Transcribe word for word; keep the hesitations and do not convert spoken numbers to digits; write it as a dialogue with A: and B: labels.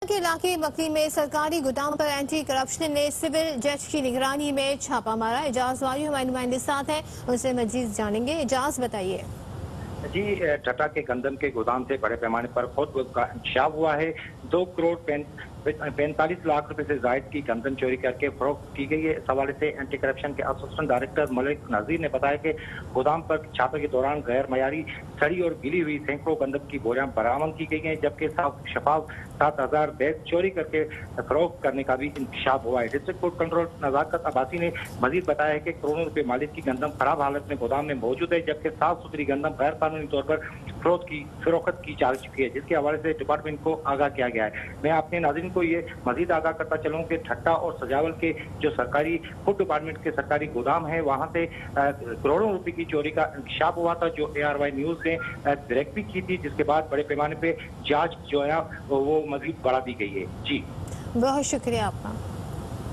A: के इलाके बकरी में सरकारी गोदाम पर एंटी करप्शन ने सिविल जज की निगरानी में छापा मारा। एजाज वाली हमारे नुमाइंदे साथ हैं, उनसे मजीद जानेंगे। एजाज बताइए।
B: जी, टटा के गंदम के गोदाम से बड़े पैमाने पर खुद का इंकशाफ हुआ है। दो करोड़ पैंतालीस लाख रुपए से जायद की गंदम चोरी करके फरोख्त की गई है। इस हवाले से एंटी करप्शन के असिस्टेंट डायरेक्टर मलिक नजीर ने बताया कि गोदाम पर छापे के दौरान गैर मयारी सड़ी और गिली हुई सैकड़ों गंदम की बोरियां बरामद की गई हैं, जबकि साफ शफाफ सात हजार बैग चोरी करके फरोख्त करने का भी इंकशाफ हुआ है। District food control Nazakat Abbasi ने मजीद बताया है कि करोड़ों रुपए मालिक की गंदम खराब हालत में गोदाम में मौजूद है, जबकि साफ सुथरी गंदम गैर कानूनी तौर पर फरोख्त की फरोख्त की जा चुकी है, जिसके हवाले से डिपार्टमेंट को आगाह किया गया है। मैं अपने नाज़रीन को ये मजीद आगाह करता चलूँ कि ठट्टा और सजावल के जो सरकारी फूड डिपार्टमेंट के सरकारी गोदाम है, वहाँ से करोड़ों रुपए की चोरी का इंकशाफ हुआ था, जो ए आर वाई न्यूज़ ने डायरेक्ट भी की थी, जिसके बाद बड़े पैमाने पे जांच जो है वो मजीद बढ़ा दी गई है। जी,
A: बहुत शुक्रिया आपका।